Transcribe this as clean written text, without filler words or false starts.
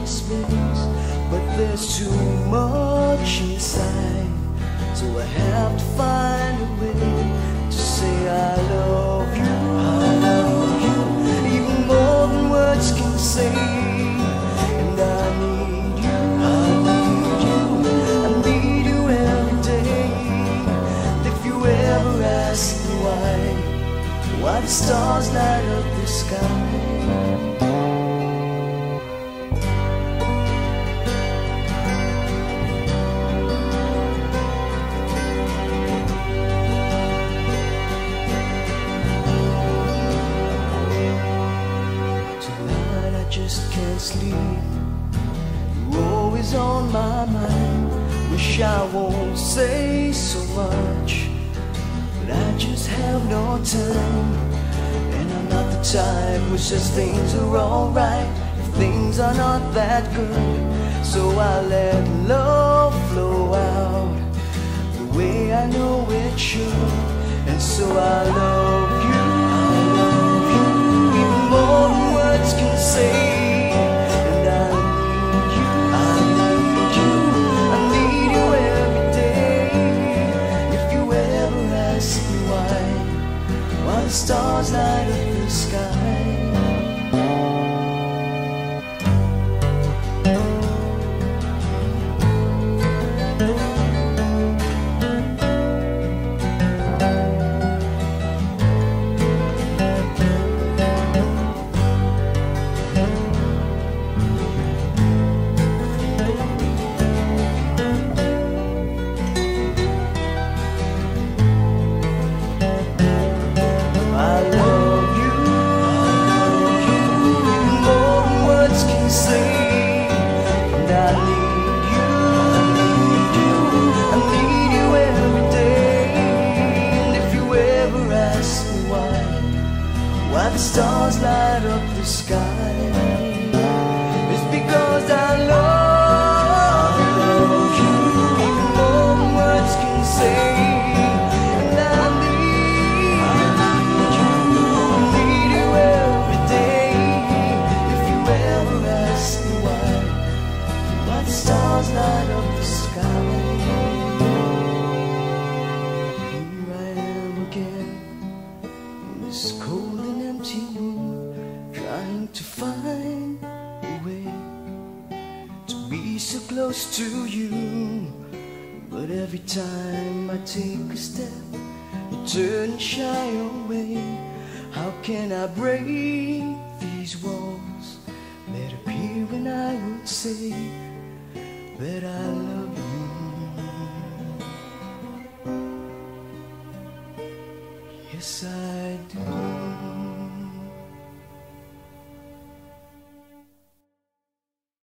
space, but there's too much inside. So I have to find a way to say I love you, even more than words can say. And I need you, I need you every day. And if you ever ask me why the stars light up the sky. Sleep, you're always on my mind. Wish I won't say so much, but I just have no time. And I'm not the type who says things are alright if things are not that good. So I let love flow out the way I know it should. And so I love you, even more than words can say. Stars light up the sky. Stars light up the sky. It's because I love you, even more than words can say. And I need you every day. If you ever ask me why the stars light up the sky. Here I am again in this cold and empty room, trying to find a way to be so close to you. But every time I take a step, you turn and shy away. How can I break these walls that appear when I would say that I love you? Yes, I